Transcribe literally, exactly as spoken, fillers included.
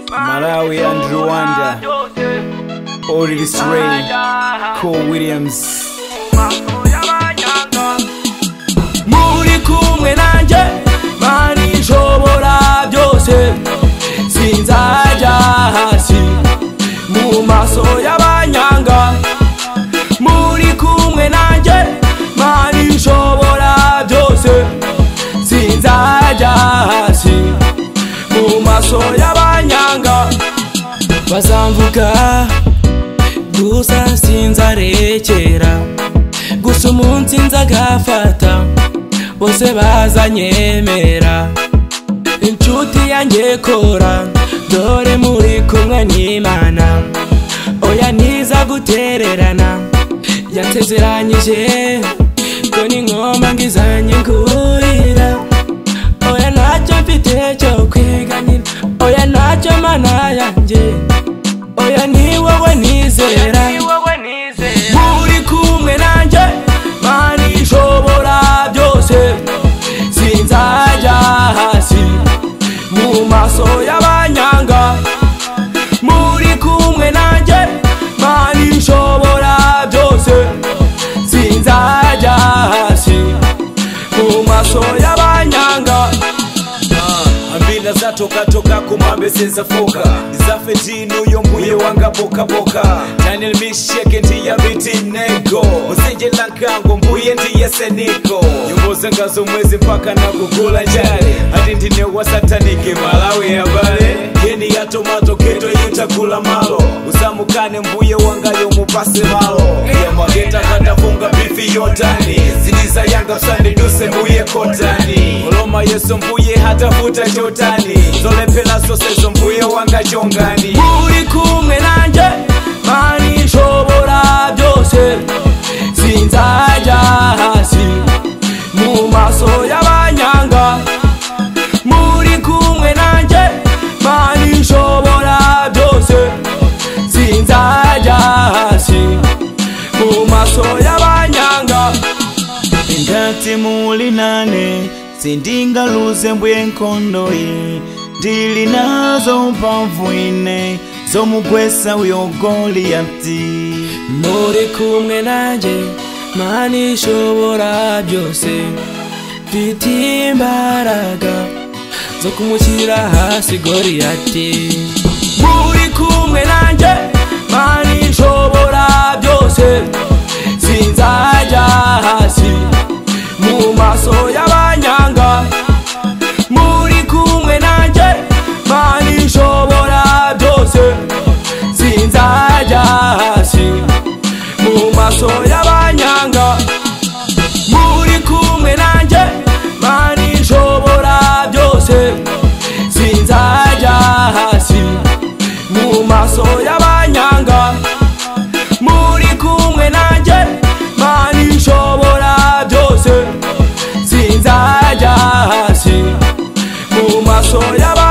Malawi and Rwanda, Oris Ray, Cole Williams. Muri kumwe nanje mani nshobora byose, sinzajya hasi mu maso y'abanyanga. Muri kumwe nanje mani nshobora byose, sinzajya hasi mu maso y'abanyanga. Bazamvuga gusa sinzarekera, gusa umunsi nzagafata bose bazanyemera. Inshuti yanjye kora, dore muri kumwe n'Imana, oya ntiza gutererana. Yansezeranyije ko n'ingoma ngizanye ngurira, oya ntacyo mfite cyo kwiganyira, oya ntacyo mana yanjye, oya ni wowe nizera. Muri kumwe nanjye mani nshobora byose, sinzajya hasi mu maso y'abanyanga. Muri kumwe nanjye mani nshobora byose, sinzajya hasi mu maso y'abanyanga. Ambila za toka toka kumambe senza foka, nizafe jinu yombuye wanga boka boka. Daniel misheke ndiya biti nego, usinje lankango mbuye ndiye seniko. Nyumboza ngazo mwezi mpaka na kukula njari, hadi ndine wa satanike Malawi ya bale. Yeni ya tomato keto yutakula malo, usamukane mbuye wanga yomupase malo. Ya mageta kata funga bifi yotani, ziniza yanga sande duse mbuye kotani. Oloma yeso mbuye hata futa jotani, zole pela sose mbuye wanga jongani. Muri kumwe nanje mani nshobora byose, sinzajya hasi mu maso y'abanyanga. Muri kumwe nanje mani nshobora byose, sinzajya hasi mu maso y'abanyanga. Ngati muli nane sindinga luze mbwe nkondo ye, ndili nazo mpamvu ine zomugwesa uyo Goliyati. Muri kumwe nanje mani nshobora byose, mfite imbaraga zo kumushyira hasi Goliyati. Muri kumwe nanje mani nshobora byose, sinzajya hasi mu maso y'abanyanga. Muri kumwe nanje mani nshobora byose, sinzajya hasi mu maso y'abanyanga. Muri kumwe nanje mani nshobora byose, sinzajya hasi mu maso y'abanyanga. Muri kumwe nanje mani nshobora byose, sinzajya hasi mu maso y'abanyanga.